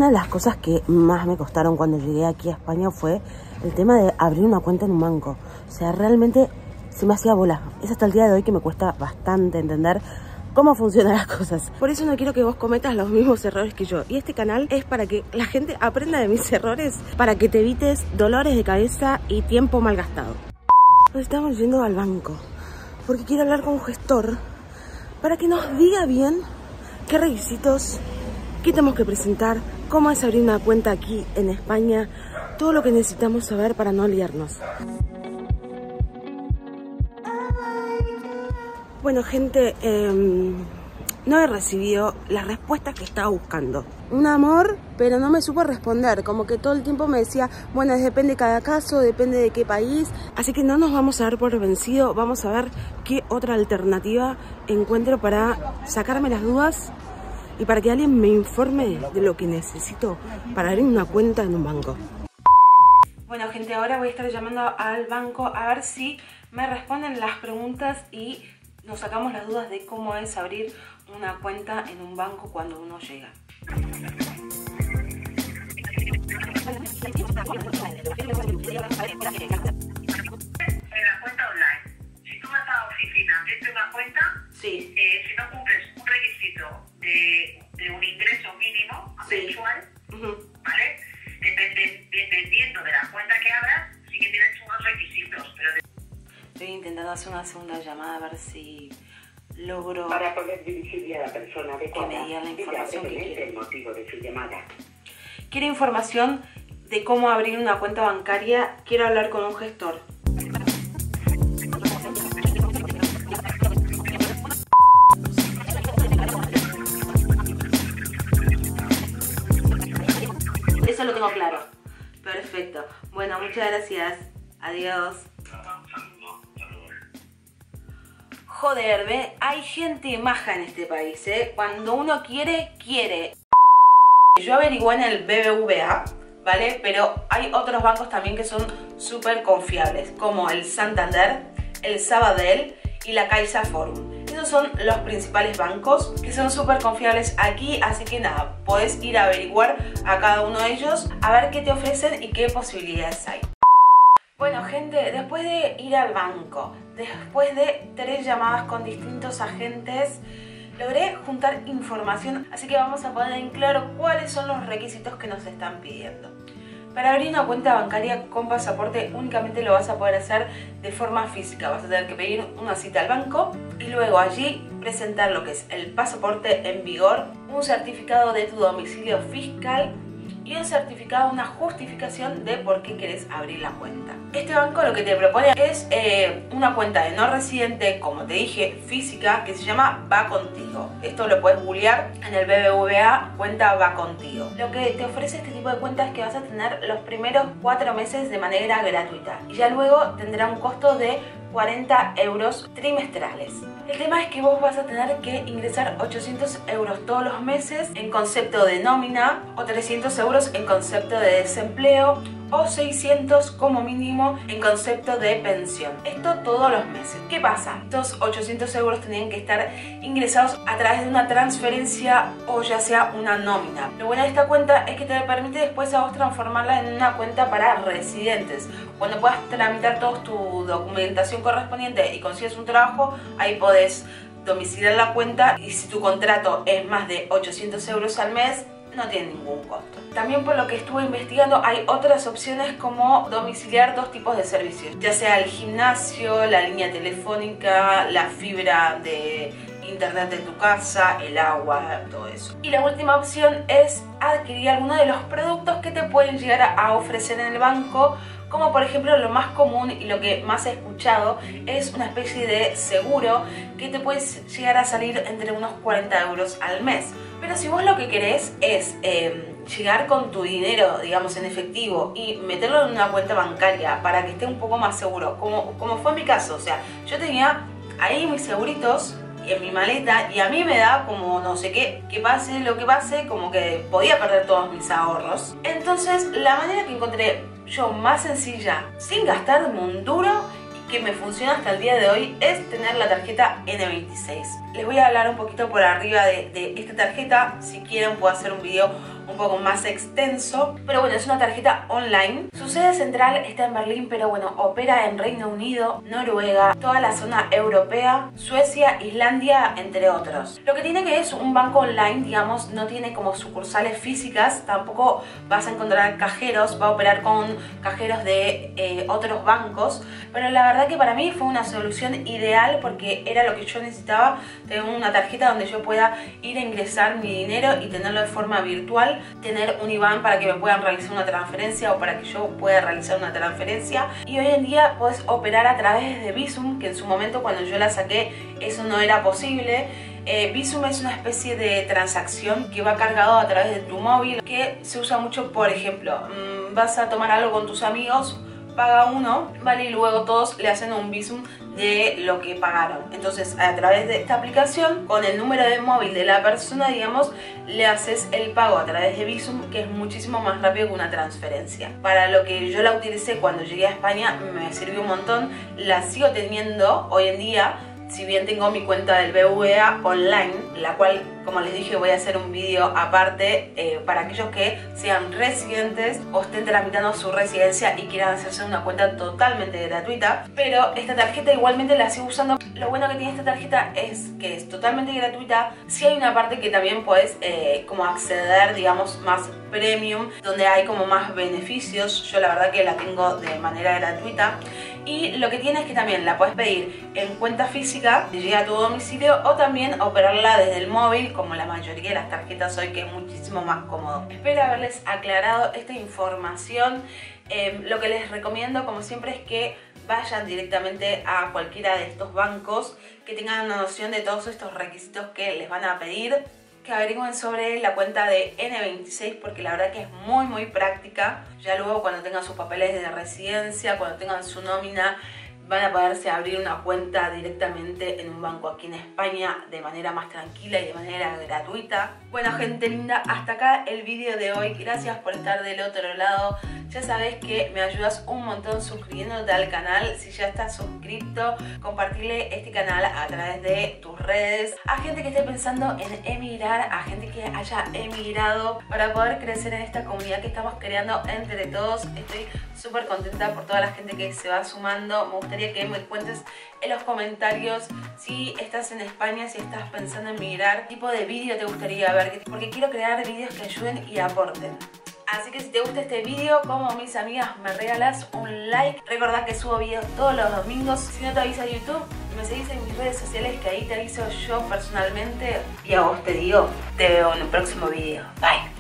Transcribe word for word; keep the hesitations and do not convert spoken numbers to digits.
Una de las cosas que más me costaron cuando llegué aquí a España fue el tema de abrir una cuenta en un banco. O sea, realmente se me hacía bola. Es hasta el día de hoy que me cuesta bastante entender cómo funcionan las cosas. Por eso no quiero que vos cometas los mismos errores que yo. Y este canal es para que la gente aprenda de mis errores, para que te evites dolores de cabeza y tiempo mal gastado. Nos estamos yendo al banco porque quiero hablar con un gestor para que nos diga bien qué requisitos, qué tenemos que presentar, cómo es abrir una cuenta aquí en España, todo lo que necesitamos saber para no liarnos. Bueno, gente, eh, no he recibido las respuestas que estaba buscando. Un amor, pero no me supo responder. Como que todo el tiempo me decía, bueno, depende de cada caso, depende de qué país. Así que no nos vamos a dar por vencido. Vamos a ver qué otra alternativa encuentro para sacarme las dudas y para que alguien me informe de lo que necesito para abrir una cuenta en un banco. Bueno, gente, ahora voy a estar llamando al banco a ver si me responden las preguntas y nos sacamos las dudas de cómo es abrir una cuenta en un banco cuando uno llega. En la cuenta online, si tú vas a la oficina, abrirte una cuenta, Sí. eh, si no cumples un requisito de, de un ingreso mínimo mensual, Sí. Uh-huh. ¿vale? Depende, dependiendo de la cuenta que abras, sí que tienes unos requisitos, pero de... Estoy intentando hacer una segunda llamada a ver si logro Para poder dirigirle a la persona adecuada, que me diga la información que brevemente quiere. el motivo de su llamada. Quiero información de cómo abrir una cuenta bancaria. Quiero hablar con un gestor. Eso lo tengo claro. Perfecto. Bueno, muchas gracias. Adiós. Joder, ve, hay gente maja en este país, ¿eh? Cuando uno quiere, quiere. Yo averigué en el B B V A, ¿vale? Pero hay otros bancos también que son súper confiables, como el Santander, el Sabadell y la Caixa Forum. Esos son los principales bancos que son súper confiables aquí, así que nada, podés ir a averiguar a cada uno de ellos, a ver qué te ofrecen y qué posibilidades hay. Bueno, gente, después de ir al banco, después de tres llamadas con distintos agentes, logré juntar información, así que vamos a poner en claro cuáles son los requisitos que nos están pidiendo. Para abrir una cuenta bancaria con pasaporte únicamente lo vas a poder hacer de forma física. Vas a tener que pedir una cita al banco y luego allí presentar lo que es el pasaporte en vigor, un certificado de tu domicilio fiscal y un certificado, una justificación de por qué querés abrir la cuenta. Este banco lo que te propone es eh, una cuenta de no residente, como te dije, física, que se llama Va Contigo. Esto lo puedes googlear en el B B V A, cuenta Va Contigo. Lo que te ofrece este tipo de cuenta es que vas a tener los primeros cuatro meses de manera gratuita y ya luego tendrá un costo de cuarenta euros trimestrales. El tema es que vos vas a tener que ingresar ochocientos euros todos los meses en concepto de nómina o trescientos euros en concepto de desempleo o seiscientos como mínimo en concepto de pensión. Esto todos los meses. ¿Qué pasa? Estos ochocientos euros tenían que estar ingresados a través de una transferencia o ya sea una nómina. Lo bueno de esta cuenta es que te permite después a vos transformarla en una cuenta para residentes. Cuando puedas tramitar toda tu documentación correspondiente y consigues un trabajo, ahí podés domiciliar la cuenta y si tu contrato es más de ochocientos euros al mes, no tiene ningún costo. También por lo que estuve investigando hay otras opciones como domiciliar dos tipos de servicios, ya sea el gimnasio, la línea telefónica, la fibra de internet de tu casa, el agua, todo eso. Y la última opción es adquirir alguno de los productos que te pueden llegar a ofrecer en el banco, como por ejemplo lo más común y lo que más he escuchado es una especie de seguro que te puede llegar a salir entre unos cuarenta euros al mes. Pero si vos lo que querés es eh, llegar con tu dinero, digamos, en efectivo y meterlo en una cuenta bancaria para que esté un poco más seguro, como, como fue mi caso, o sea, yo tenía ahí mis seguritos en mi maleta y a mí me da como no sé qué, que pase lo que pase, como que podía perder todos mis ahorros. Entonces la manera que encontré yo más sencilla, sin gastarme un duro y que me funciona hasta el día de hoy, es tener la tarjeta N veintiséis. Les voy a hablar un poquito por arriba de, de esta tarjeta. Si quieren puedo hacer un video un poco más extenso. Pero bueno, es una tarjeta online. Su sede central está en Berlín, pero bueno, opera en Reino Unido, Noruega, toda la zona europea, Suecia, Islandia, entre otros. Lo que tiene que es un banco online, digamos, no tiene como sucursales físicas, tampoco vas a encontrar cajeros, va a operar con cajeros de eh, otros bancos, pero la verdad que para mí fue una solución ideal porque era lo que yo necesitaba, tener una tarjeta donde yo pueda ir a ingresar mi dinero y tenerlo de forma virtual, tener un I B A N para que me puedan realizar una transferencia o para que yo pueda realizar una transferencia. Y hoy en día puedes operar a través de Bizum, que en su momento cuando yo la saqué eso no era posible. Eh, Bizum es una especie de transacción que va cargado a través de tu móvil, que se usa mucho, por ejemplo, mmm, vas a tomar algo con tus amigos, paga uno, vale, y luego todos le hacen un Bizum de lo que pagaron. Entonces a través de esta aplicación, con el número de móvil de la persona, digamos, le haces el pago a través de Bizum, que es muchísimo más rápido que una transferencia. Para lo que yo la utilicé cuando llegué a España me sirvió un montón, la sigo teniendo hoy en día. Si bien tengo mi cuenta del B B V A online, la cual, como les dije, voy a hacer un vídeo aparte eh, para aquellos que sean residentes o estén tramitando su residencia y quieran hacerse una cuenta totalmente gratuita. Pero esta tarjeta igualmente la sigo usando. Lo bueno que tiene esta tarjeta es que es totalmente gratuita. Sí hay una parte que también puedes eh, como acceder, digamos, más premium, donde hay como más beneficios. Yo la verdad que la tengo de manera gratuita. Y lo que tiene es que también la puedes pedir en cuenta física, te llega a tu domicilio, o también operarla desde el móvil, como la mayoría de las tarjetas hoy, que es muchísimo más cómodo. Espero haberles aclarado esta información. Eh, lo que les recomiendo, como siempre, es que vayan directamente a cualquiera de estos bancos, que tengan una noción de todos estos requisitos que les van a pedir, que averigüen sobre la cuenta de ene veintiséis, porque la verdad que es muy muy práctica. Ya luego cuando tengan sus papeles de residencia, cuando tengan su nómina, van a poderse abrir una cuenta directamente en un banco aquí en España de manera más tranquila y de manera gratuita. Bueno, gente linda, hasta acá el vídeo de hoy. Gracias por estar del otro lado. Ya sabes que me ayudas un montón suscribiéndote al canal. Si ya estás suscrito, compartirle este canal a través de tus redes a gente que esté pensando en emigrar, a gente que haya emigrado, para poder crecer en esta comunidad que estamos creando entre todos. Estoy súper contenta por toda la gente que se va sumando. Me gustaría que me cuentes en los comentarios si estás en España, si estás pensando en migrar, qué tipo de vídeo te gustaría ver, porque quiero crear vídeos que ayuden y aporten. Así que si te gusta este vídeo, como mis amigas, me regalas un like. Recordá que subo vídeos todos los domingos. Si no te avisa YouTube, me seguís en mis redes sociales, que ahí te aviso yo personalmente. Y a vos te digo, te veo en el próximo vídeo. Bye.